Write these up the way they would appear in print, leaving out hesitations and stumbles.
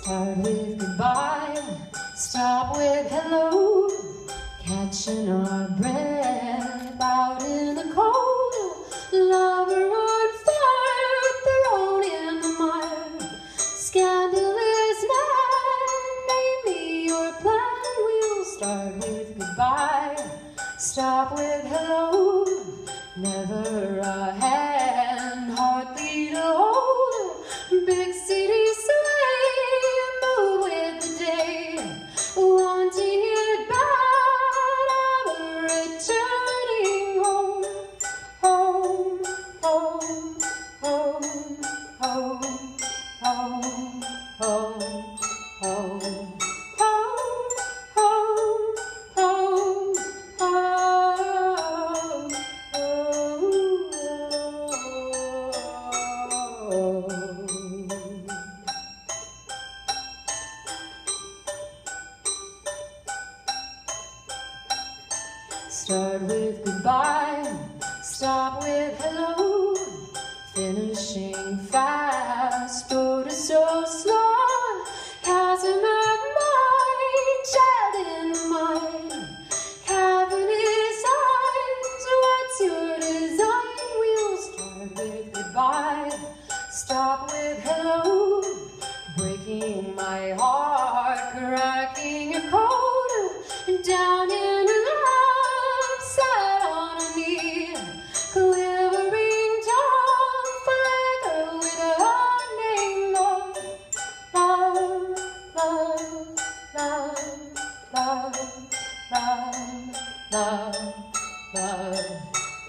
Start with goodbye, stop with hello, catching our breath out in the cold. Lover on fire, thrown in the mire. Scandalous man, name me your plan. We'll start with goodbye, stop with hello. Never a hand, hardly to hold. Big city sway, move with the day. Wanting it bad, I'm returning home. Home, home, home, home, home, home, home. Start with goodbye, stop with hello, finishing fast, but so slow. Chasm of mind, child in mind, having his eyes. What's your design? We'll start with goodbye, stop with hello, breaking my heart, cracking a code, down in a love, sat on a knee, quivering tongue, flicker with a name. Love, love, love, love, love, love, love, love.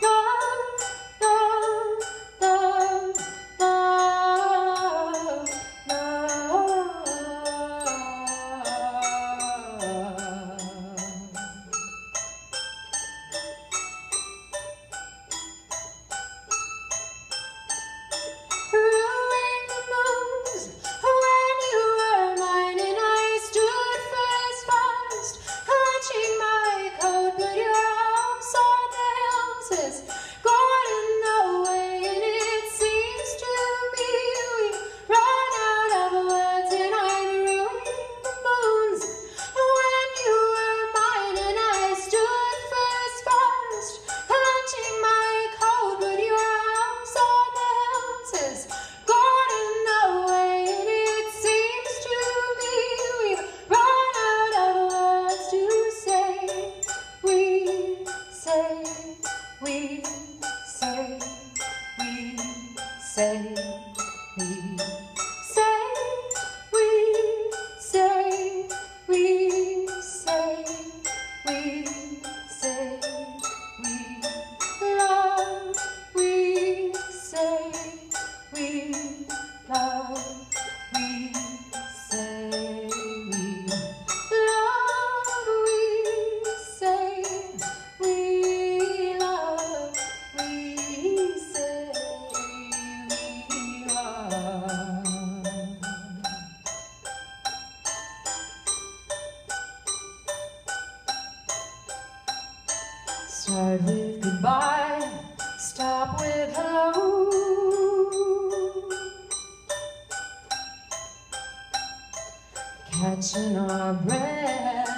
Start with goodbye, stop with hello, catching our breath